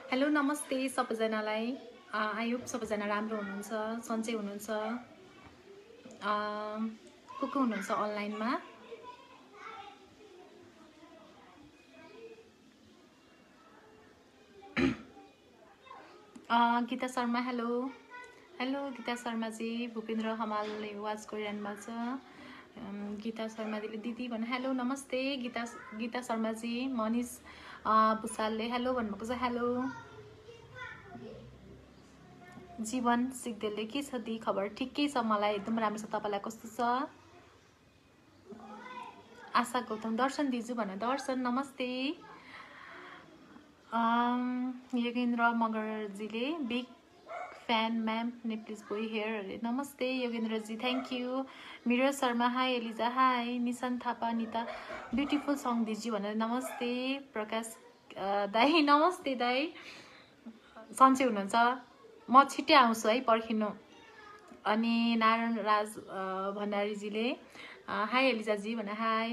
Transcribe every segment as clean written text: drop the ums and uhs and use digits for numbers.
Hello नमस्ते सबैजनालाई। I hope सबैजना राम्रो हुनुहुन्छ, सन्चै हुनुहुन्छ, को हुनुहुन्छ अनलाइनमा। Gita Sharma hello hello Gita Sharmaji. Bhupendra हमालले watch गरिरहनु भएको छ। गीता शर्माजीले दिदी भन्नु हेलो नमस्ते। गीता शर्माजी। मनिष भुषालले हेलो भन्नुभएको छ। हेलो जीवन सिग्देलले के छ दी खबर? ठिकै छ, मलाई एकदम राम्रो छ। तपाईँलाई कस्तो छ? आशा गौतम दर्शन दिजु भन। दर्शन नमस्ते। योगेन्द्र मगरजीले big fan ma'am Nepalese boy here अरे। नमस्ते Yogendraji, thank you. Mira Sharma hi. Eliza hi. Nishan Thapa Nita beautiful song दिजी भनेर नमस्ते। प्रकाश दाई नमस्ते दाई, सन्चै हुनुहुन्छ? म छिट्टै आउँछु है, पर्खिनु। अनि नारायण राज भण्डारीजीले हाई एलिजाजी भने हाई।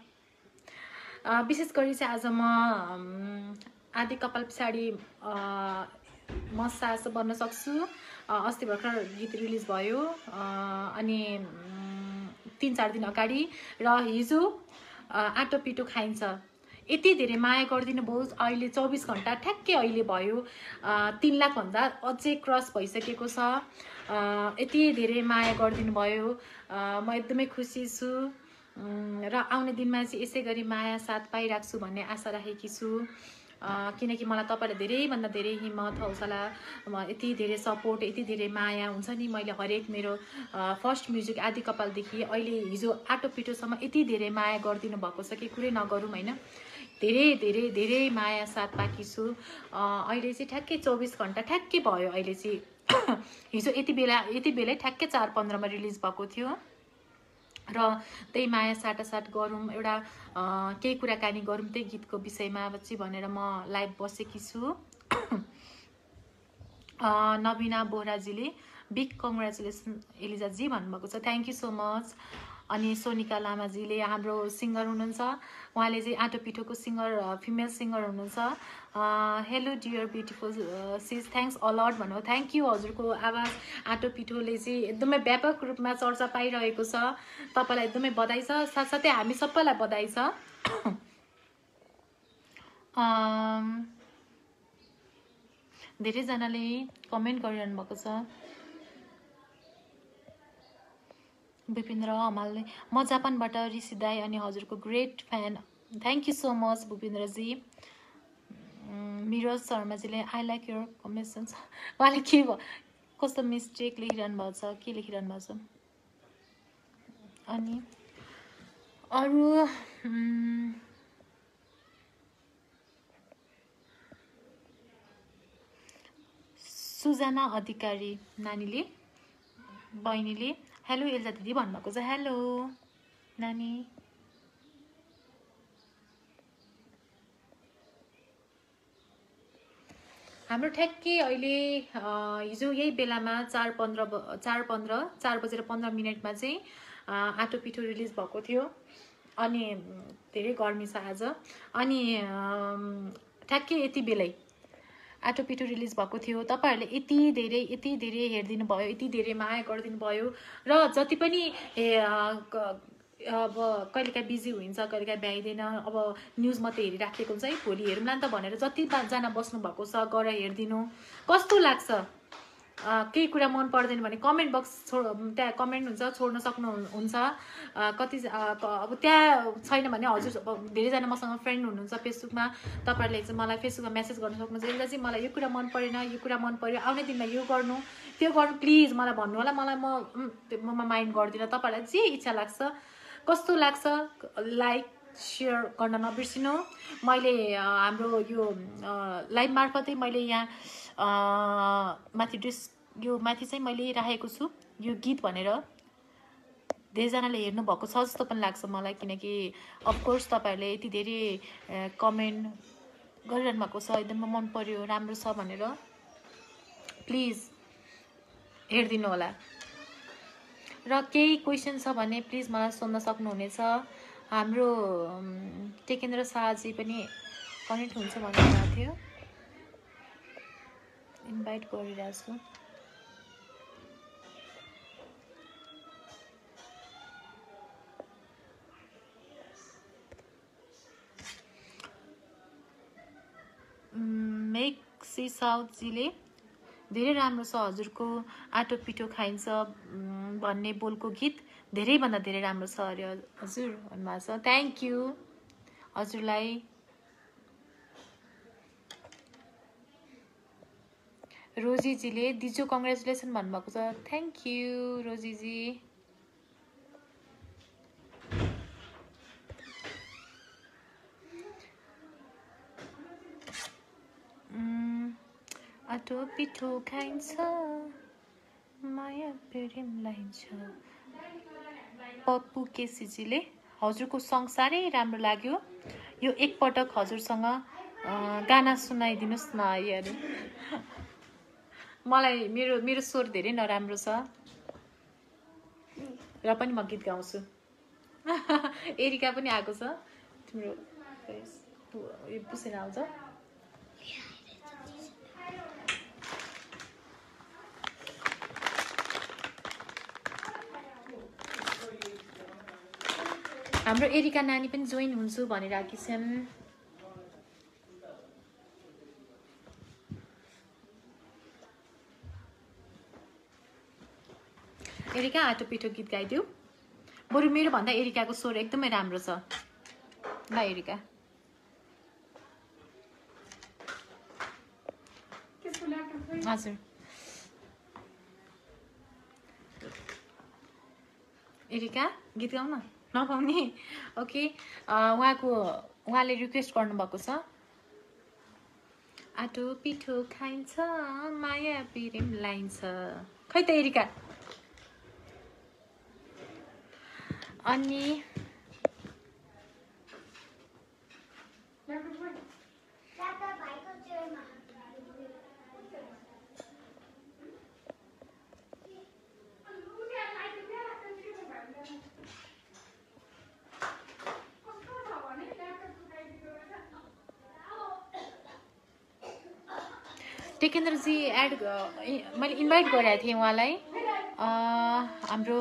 विशेष गरी चाहिँ आज म आदि कपाल पछाडि मसाज बन्न सक्छु। अस्ति भर्खर गीत रिलिज भयो अनि 3-4 दिन अगाडि, र हिजो आटो पिटो खाइन्छ। यति धेरै माया गरिदिनु भयो। अहिले 24 घण्टा ठ्याक्कै अहिले भयो 3 लाखभन्दा अझै क्रस भइसकेको छ। यति धेरै माया गरिदिनु भयो, म एकदमै खुसी छु। र आउने दिनमा चाहिँ यसै गरी माया साथ पाइराख्छु भन्ने आशा राखेकी छु। किनकि मलाई तपाईँले धेरैभन्दा धेरै हिम्मत हौसला, यति धेरै सपोर्ट, यति धेरै माया हुन्छ नि। मैले हरेक मेरो फर्स्ट म्युजिक आदि कपालदेखि अहिले हिजो आटो पिटोसम्म यति धेरै माया गरिदिनु भएको छ कि कुरै नगरौँ होइन। धेरै धेरै धेरै माया साथ पाएकी छु। अहिले चाहिँ ठ्याक्कै 24 घण्टा ठ्याक्कै भयो अहिले चाहिँ। हिजो यति बेलै ठ्याक्कै 4:15 मा रिलिज भएको थियो, र त्यही माया साटासाट गरौँ, एउटा केही कुराकानी गरौँ त्यही गीतको विषयमा चाहिँ भनेर म लाइभ बसेकी छु। नवीना बोहराजीले बिग कङ्ग्रेचुलेसन एलिजाजी भन्नुभएको छ, थ्याङ्क यू सो मच। अनि सोनिका लामाजीले हाम्रो सिङ्गर हुनुहुन्छ, उहाँले चाहिँ आटो पिठोको सिङ्गर, फिमेल सिङ्गर हुनुहुन्छ। Hello dear beautiful sis, thanks a lot भन्नु। Thank you. हजुरको आवाज आटो पिठोले चाहिँ एकदमै व्यापक रूपमा चर्चा पाइरहेको छ। तपाईँलाई एकदमै बधाई छ, साथसाथै हामी सबैलाई बधाई छ। धेरैजनाले कमेन्ट गरिरहनु भएको छ। भूपेन्द्र हमालले म जापानबाट ऋषि दाई अनि हजुरको great fan, thank you so much Bhupendraji. Miroj शर्माजीले आई लाइक योर कमेन्ट्स। उहाँले के कस्तो मिस्टेक लेखिरहनु भएको छ, के लेखिरहनु भएको छ? अनि अरू सुजना अधिकारी नानीले, बहिनीले हेलो एल्जा दिदी भन्नुभएको छ। हेलो नानी। हाम्रो ठ्याक्कै अहिले हिजो यही बेलामा 4:15 चाहिँ आटो पिठो रिलिज भएको थियो। अनि धेरै गर्मी छ आज। अनि ठ्याक्कै यति बेलै आटो पिटो रिलिज भएको थियो। तपाईँहरूले यति धेरै हेरिदिनु भयो, यति धेरै माया गरिदिनु भयो। र जति पनि अब कहिलेकाहीँ बिजी हुन्छ, कहिलेकाहीँ भ्याइँदैन, अब न्युज मात्रै हेरिराखेको हुन्छ है, भोलि हेरौँला नि त भनेर जतिजना बस्नु भएको छ गएर हेरिदिनु। कस्तो लाग्छ? केही कुरा मन पर्दैन भने कमेन्ट बक्स त्यहाँ कमेन्ट हुन्छ, छोड्न सक्नुहुन्छ। कति अब त्यहाँ छैन भने हजुर धेरैजना मसँग फ्रेन्ड हुनुहुन्छ फेसबुकमा, तपाईँहरूले चाहिँ मलाई फेसबुकमा मेसेज गर्न सक्नुहुन्छ। एउटा चाहिँ मलाई यो कुरा मन परेन, यो कुरा मन पर्यो, आउने दिनमा यो गर्नु त्यो गर्नु, प्लिज मलाई भन्नु होला। मलाई म माइन्ड गर्दिनँ। तपाईँहरूलाई जे इच्छा लाग्छ, कस्तो लाग्छ लाइक सेयर गर्न नबिर्सिनु। मैले हाम्रो यो लाइभ मार्फतै मैले यहाँ माथि यो माथि चाहिँ मैले राखेको छु यो गीत भनेर। धेरैजनाले हेर्नुभएको छ जस्तो पनि लाग्छ मलाई, किनकि अफकोर्स तपाईँहरूले यति धेरै कमेन्ट गरिरहनु भएको छ, एकदम मन पर्यो, राम्रो छ भनेर। प्लिज हेरिदिनु होला। र केही क्वेसन छ भने प्लिज मलाई सोध्न सक्नुहुनेछ। हाम्रो टेकेन्द्र शाहजी पनि कनेक्ट हुन्छ भन्नुभएको थियो। इन्भाइट गरिरहेको छु। मेक्सी साउथजीले धेरै राम्रो छ हजुरको आटो पिठो खाइन्छ भन्ने बोलको गीत धेरैभन्दा धेरै राम्रो छ अरे हजुर भन्नुभएको छ। थ्याङ्क यू हजुरलाई। रोजीजीले दिजो कङ्ग्रेचुलेसन भन्नुभएको छ। Thank you Rojiji. आटो पिठो खाइन्छ माया प्रेम लाइन्छ। पप्पु केसीजीले हजुरको सङ्ग साह्रै राम्रो लाग्यो, यो एकपटक हजुरसँग गाना सुनाइदिनुहोस् न अरे। मलाई मेरो स्वर धेरै नराम्रो छ र पनि म गीत गाउँछु। एरिका पनि आएको छ, तिम्रो यो पुसेर आउँछ। हाम्रो एरिका नानी पनि जोइन हुन्छु भनिरहेकी छन्। एरिका आटो पिठो गीत गाइदियो। बरु मेरो भन्दा एरिकाको स्वर एकदमै राम्रो छ। ल एरिका हजुर एरिका गीत गाउन नपाउने। ओके उहाँले रिक्वेस्ट गर्नुभएको छ आटो पिठो खाइन्छ माया प्रेम लाइन्छ। खै त एरिका। अनि टेकेन्द्रजी मैले इन्भाइट गरेको थिएँ उहाँलाई। हाम्रो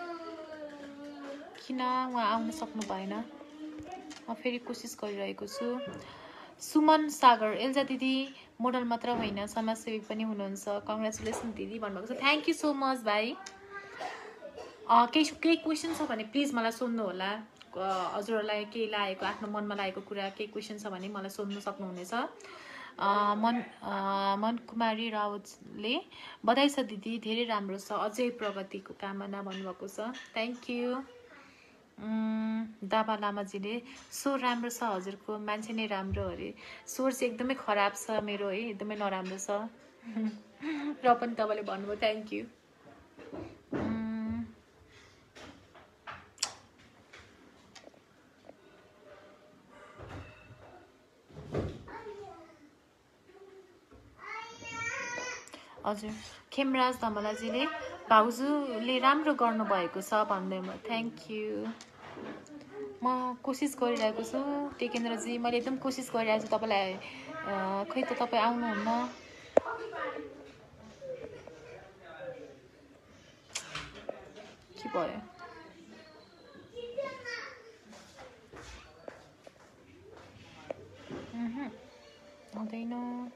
किन उहाँ आउन सक्नु भएन, म फेरि कोसिस गरिरहेको छु। सुमन सागर एल्जा दिदी मोडल मात्र होइन समाजसेवी पनि हुनुहुन्छ, कङ्ग्रेचुलेसन दिदी भन्नुभएको छ। थ्याङ्क यू सो मच भाइ। केही क्वेसन छ भने प्लिज मलाई सोध्नु होला। हजुरहरूलाई केही लागेको आफ्नो मनमा लागेको कुरा केही क्वेसन छ भने मलाई सोध्नु सक्नुहुनेछ। मन कुमारी रावतले बधाई छ दिदी, धेरै राम्रो छ, अझै प्रगतिको कामना भन्नुभएको छ। Thank you. दाबा लामाजीले स्वर राम्रो छ हजुरको, मान्छे नै राम्रो अरे। स्वर चाहिँ एकदमै खराब छ मेरो है, एकदमै नराम्रो छ। र पनि तपाईँले भन्नुभयो, थ्याङ्क यू। हजुर खेमराज धमलाजीले भाउजूले राम्रो गर्नुभएको छ भन्दैमा थ्याङ्क यू। म कोसिस गरिरहेको छु टेकेन्द्रजी, मैले एकदम कोसिस गरिरहेको छु तपाईँलाई। खै त तपाईँ आउनुहुन्न। के भयो? आउँदैन।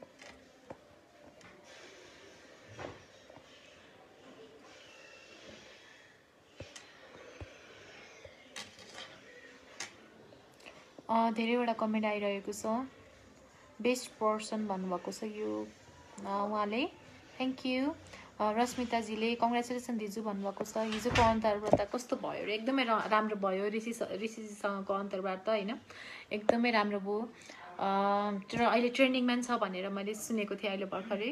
धेरैवटा कमेन्ट आइरहेको छ। बेस्ट पर्सन भन्नुभएको छ यो उहाँले, थ्याङ्क यू। रश्मिताजीले कङ्ग्रेचुलेसन दिजु भन्नुभएको छ। हिजोको अन्तर्वार्ता कस्तो भयो रे? एकदमै राम्रो भयो। ऋषिजीसँगको अन्तर्वार्ता होइन, एकदमै राम्रो भयो। तर अहिले ट्रेन्डिङमा छ भनेर मैले सुनेको थिएँ अहिले भर्खरै।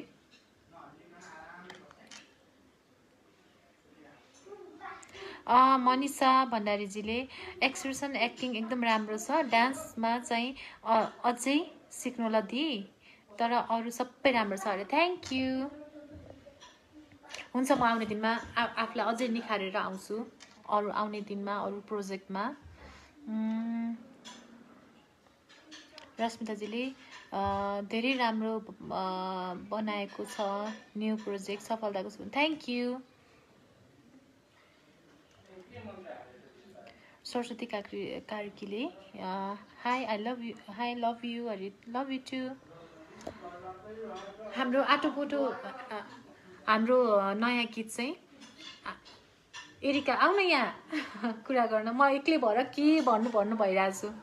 मनिषा भण्डारीजीले एक्सप्रेसन एक्टिङ एकदम राम्रो छ, डान्समा चाहिँ अझै सिक्नुलाई दि, तर अरू सबै राम्रो छ अरे। Thank you. हुन्छ, म आउने दिनमा आफूलाई अझै निखारेर आउँछु, अरू आउने दिनमा अरू प्रोजेक्टमा। रश्मिताजीले धेरै राम्रो बनाएको छ न्यू प्रोजेक्ट सफलताको छ। थ्याङ्क यू सरस्वती कार्कीले hi I love you, hi love you, अरे लभ यू टू। हाम्रो आटोपोटो हाम्रो नयाँ गीत चाहिँ एरिका आउन यहाँ कुरा गर्न, म एक्लै भएर के भन्नु भइरहेको छु।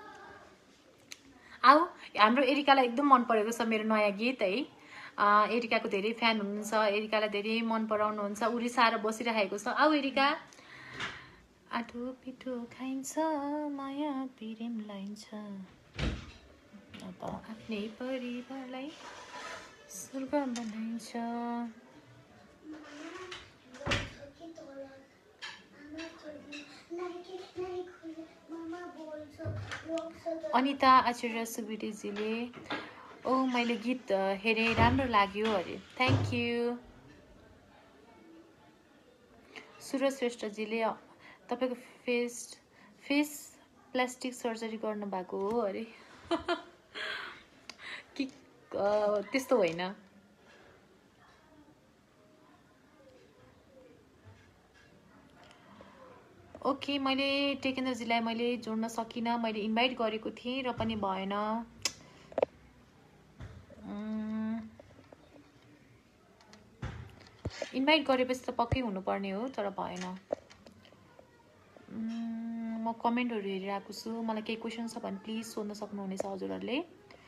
आऊ, हाम्रो एरिकालाई एकदम मन परेको छ मेरो नयाँ गीत है। एरिकाको धेरै फ्यान हुनुहुन्छ, एरिकालाई धेरै मन पराउनुहुन्छ, उ रिसाएर बसिरहेको छ। आऊ एरिका। आठो पिठो खाइन्छ माया प्रेम लाइन्छ, अब आफ्नै परिवारलाई स्वर्ग बनाइन्छ। अनिता आचार्य सुविदेजीले ओ मैले गीत हेरेँ राम्रो लाग्यो अरे, थ्याङ्क यू। सुरज श्रेष्ठजीले तपाईँको फेस प्लास्टिक सर्जरी गर्नुभएको हो अरे कि त्यस्तो होइन। ओके, मैले टेकेन्द्रजीलाई मैले जोड्न सकिनँ, मैले इन्भाइट गरेको थिएँ र पनि भएन। इन्भाइट गरेपछि त पक्कै हुनुपर्ने हो, तर भएन। म कमेन्टहरू हेरिरहेको छु, मलाई केही क्वेसन छ भने प्लिज सोध्न सक्नुहुनेछ हजुरहरूले।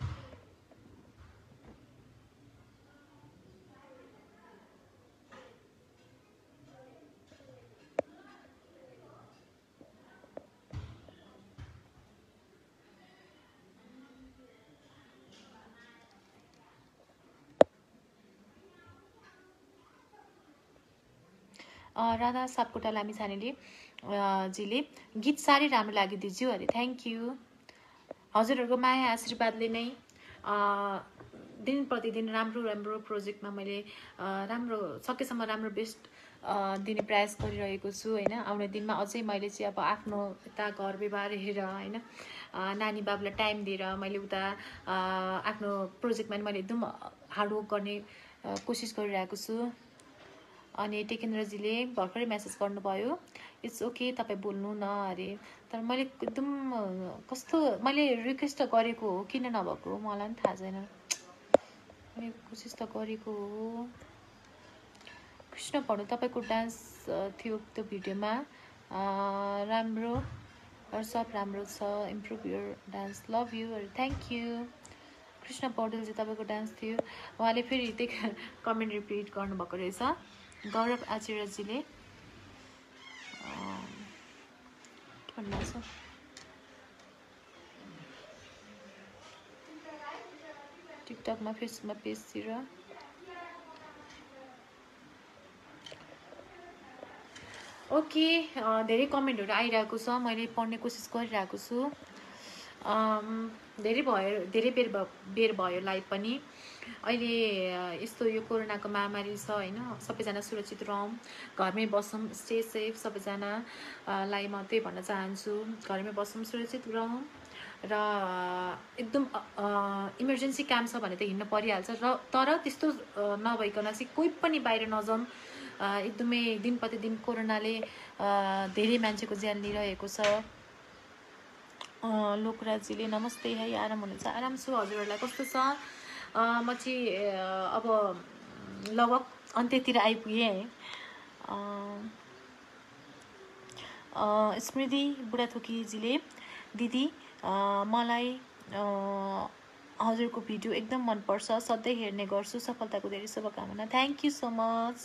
राधा सापकोटा लामिछानेले जीले गीत साह्रै राम्रो लाग्यो दिजु अरे, थ्याङ्क यू। हजुरहरूको माया आशीर्वादले नै दिन प्रतिदिन राम्रो प्रोजेक्टमा मैले राम्रो सकेसम्म राम्रो बेस्ट दिने प्रयास गरिरहेको छु होइन। आउने दिनमा अझै मैले चाहिँ अब आफ्नो यता घर व्यवहार हेरेर होइन, नानी बाबुलाई टाइम दिएर मैले उता आफ्नो प्रोजेक्टमा मैले एकदम हार्डवर्क गर्ने कोसिस गरिरहेको छु। अनि टेकेन्द्रजीले भर्खरै मेसेज गर्नुभयो, इट्स ओके तपाईँ बोल्नु न अरे, तर मैले एकदम कस्तो मैले रिक्वेस्ट गरेको हो किन नभएको मलाई पनि थाहा छैन, मैले कोसिस त गरेको हो। कृष्ण पढ्नु तपाईँको डान्स थियो त्यो भिडियोमा, राम्रो सब राम्रो छ, improve your dance, love you अरे, थ्याङ्क यू। कृष्ण पौडेल चाहिँ तपाईँको डान्स थियो, उहाँले फेरि त्यही कमेन्ट रिपिट गर्नुभएको रहेछ। गौरव आचार्यजीले के भन्नुभएको छ, टिकटकमा फेसबुकमा पेजतिर ओके। धेरै कमेन्टहरू आइरहेको छ, मैले पढ्ने कोसिस गरिरहेको छु। धेरै बेर भयो लाइभ पनि। अहिले यस्तो यो कोरोनाको महामारी छ होइन, सबैजना सुरक्षित रहौँ, घरमै बसौँ, स्टे सेफ। सबैजनालाई म त्यही भन्न चाहन्छु, घरमै बसौँ, सुरक्षित रहौँ र एकदम इमर्जेन्सी काम छ भने त हिँड्न परिहाल्छ र तर त्यस्तो नभइकन चाहिँ कोही पनि बाहिर नजाउँ। एकदमै दिन प्रतिदिन कोरोनाले धेरै मान्छेको ज्यान लिइरहेको छ। लोकराजीले नमस्ते है, आराम हुनुहुन्छ? आराम छु, हजुरहरूलाई कस्तो छ? म चाहिँ अब लगभग अन्त्यतिर आइपुगेँ है। स्मृति बुढाथोकीजीले दिदी मलाई हजुरको भिडियो एकदम मनपर्छ, सधैँ हेर्ने गर्छु, सफलताको धेरै शुभकामना, thank you so much.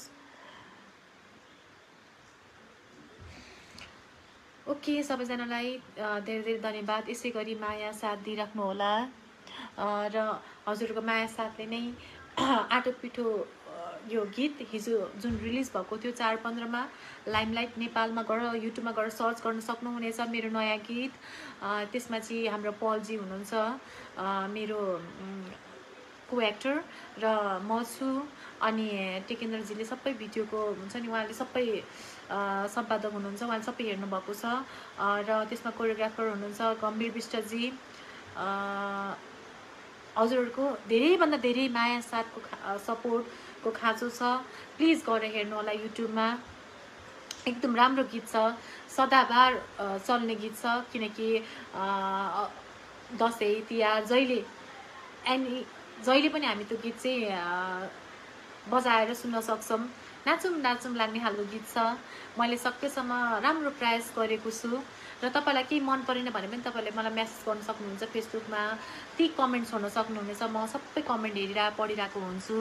Okay, सबैजनालाई धेरै धेरै धन्यवाद। यसै गरी माया साथ दिइराख्नु होला र हजुरको माया साथले नै आटो पिठो यो गीत हिजो जुन रिलिज भएको थियो 4/15 लाइमलाइट नेपालमा गएर युट्युबमा गएर सर्च गर्न सक्नुहुनेछ मेरो नयाँ गीत। त्यसमा चाहिँ हाम्रो पलजी हुनुहुन्छ मेरो को एक्टर र म छु, अनि टेकेन्द्रजीले सबै भिडियोको हुन्छ नि, उहाँले सबै सम्पादक हुनुहुन्छ, उहाँले सबै हेर्नुभएको छ र त्यसमा कोरियोग्राफर हुनुहुन्छ गम्भीर विष्टजी, हजुरहरूको धेरैभन्दा धेरै माया साथको सपोर्टको खाँचो छ। प्लिज गएर हेर्नु होला युट्युबमा। एकदम राम्रो गीत छ, सदाबार चल्ने गीत छ। किनकि दसैँ तिहार जहिले पनि हामी त्यो गीत चाहिँ बजाएर सुन्न सक्छौँ। नाचौँ नाचौँ लाग्ने खालको गीत छ। मैले सकेसम्म राम्रो प्रयास गरेको छु र तपाईँलाई केही मन परेन भने पनि तपाईँले मलाई मेसेज गर्न सक्नुहुन्छ फेसबुकमा, ती कमेन्ट छोड्न सक्नुहुनेछ। म सबै कमेन्ट पढिरहेको हुन्छु।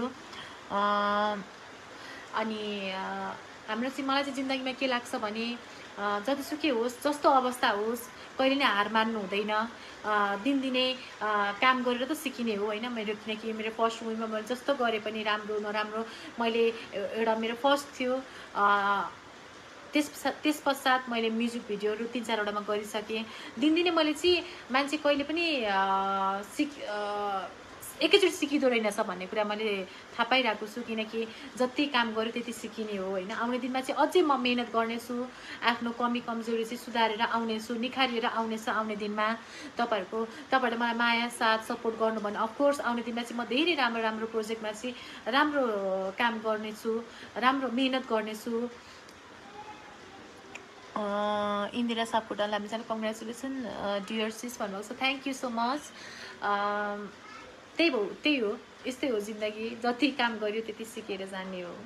अनि हाम्रो चाहिँ मलाई चाहिँ जिन्दगीमा के लाग्छ भने जतिसुकै होस्, जस्तो अवस्था होस्, कहिले नै हार मान्नु हुँदैन। दिनदिनै काम गरेर त सिकिने हो होइन। किनकि मेरो फर्स्ट मुभीमा मैले जस्तो गरेँ पनि राम्रो नराम्रो, मैले एउटा मेरो फर्स्ट थियो। त्यस पश्चात मैले म्युजिक भिडियोहरू 3-4वटामा गरिसकेँ। दिनदिनै मैले चाहिँ मान्छे कहिले पनि एकैचोटि सिकिँदो रहेनछ भन्ने कुरा मैले थाहा पाइरहेको छु। किनकि जति काम गर्यो त्यति सिकिने हो होइन। आउने दिनमा चाहिँ अझै म मेहनत गर्नेछु, आफ्नो कमी कमजोरी चाहिँ सुधारेर आउनेछु, निखारेर आउनेछु। आउने दिनमा तपाईँहरूले मलाई माया साथ सपोर्ट गर्नु भने अफकोर्स आउने दिनमा चाहिँ म धेरै राम्रो राम्रो प्रोजेक्टमा चाहिँ राम्रो काम गर्नेछु, राम्रो मेहनत गर्नेछु। Indira Sapkota Lamichhane congratulation dear sis भन्नुभएको छ। Thank you so much. त्यही हो, यस्तै हो जिन्दगी। जति काम गर्यो त्यति सिकेर जाने हो।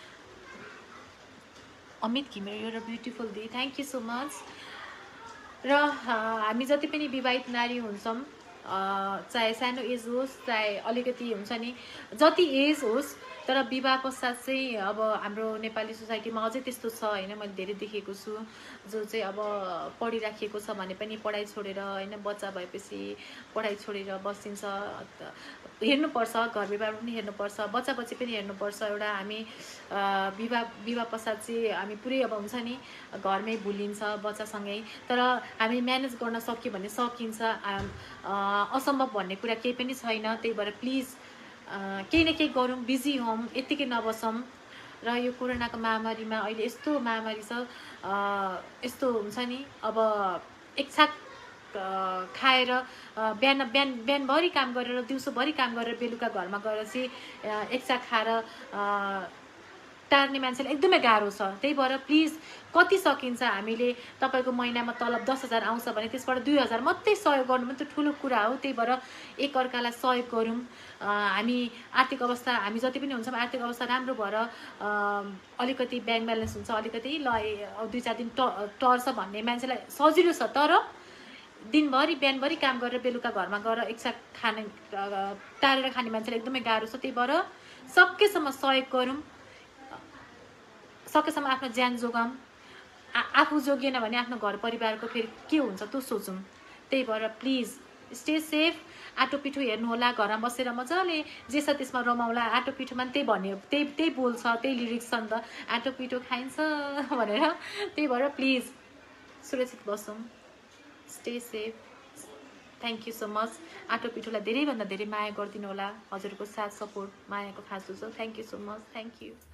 अमित घिमिरे यो र beautiful day, thank you so much. र हामी जति पनि विवाहित नारी हुन्छौँ, चाहे सानो एज होस् चाहे अलिकति हुन्छ नि, जति एज होस्, तर विवाह पश्चात चाहिँ अब हाम्रो नेपाली सोसाइटीमा अझै त्यस्तो छ होइन। मैले धेरै देखेको छु जो चाहिँ अब पढिराखेको छ भने पनि पढाइ छोडेर होइन, बच्चा भएपछि पढाइ छोडेर बसिन्छ। हेर्नुपर्छ, घर व्यवहार पनि हेर्नुपर्छ, बच्चा बच्ची पनि हेर्नुपर्छ। एउटा हामी विवाह पश्चात चाहिँ हामी पुरै अब हुन्छ नि घरमै भुलिन्छ बच्चासँगै। तर हामी म्यानेज गर्न सक्यो भने सकिन्छ, असम्भव भन्ने कुरा केही पनि छैन। त्यही भएर प्लिज केही न केही गरौँ, बिजी हौँ, यत्तिकै नबसौँ। र यो कोरोनाको महामारीमा अहिले यस्तो महामारी छ, यस्तो हुन्छ नि अब एकछाक खाएर बिहानभरि काम गरेर दिउँसोभरि काम गरेर बेलुका घरमा गएर चाहिँ एकछाक खाएर टार्ने मान्छेलाई एकदमै गाह्रो छ। त्यही भएर प्लिज कति सकिन्छ हामीले, तपाईँको महिनामा तलब 10,000 आउँछ भने त्यसबाट 2,000 मात्रै सहयोग गर्नु पनि त ठुलो कुरा हो। त्यही भएर एकअर्कालाई सहयोग गरौँ। हामी आर्थिक अवस्था, हामी जति पनि हुन्छौँ आर्थिक अवस्था राम्रो भएर अलिकति ब्याङ्क ब्यालेन्स हुन्छ, अलिकति ल 2-4 दिन टर्छ भन्ने मान्छेलाई सजिलो छ। तर दिनभरि बिहानभरि काम गरेर बेलुका घरमा गएर एकसाथ खाने टारेर खाने मान्छेलाई एकदमै गाह्रो छ। त्यही भएर सकेसम्म सहयोग गरौँ, सकेसम्म आफ्नो ज्यान जोगाऊँ। आफू जोगिएन भने आफ्नो घर परिवारको फेरि के हुन्छ त्यो सोचौँ। त्यही भएर प्लिज स्टे सेफ। आटो पिठो हेर्नु होला, घरमा बसेर मजाले जे छ त्यसमा रमाउला। आटो पिठोमा पनि त्यही भन्यो, त्यही बोल्छ, त्यही लिरिक्स छ नि त, आटो पिठो खाइन्छ भनेर। त्यही भएर प्लिज सुरक्षित बसौँ, stay safe. Thank you so much. आटो पिठोलाई धेरैभन्दा धेरै माया गरिदिनु होला। हजुरको साथ सपोर्ट मायाको खाँचो छ। Thank you so much. Thank you.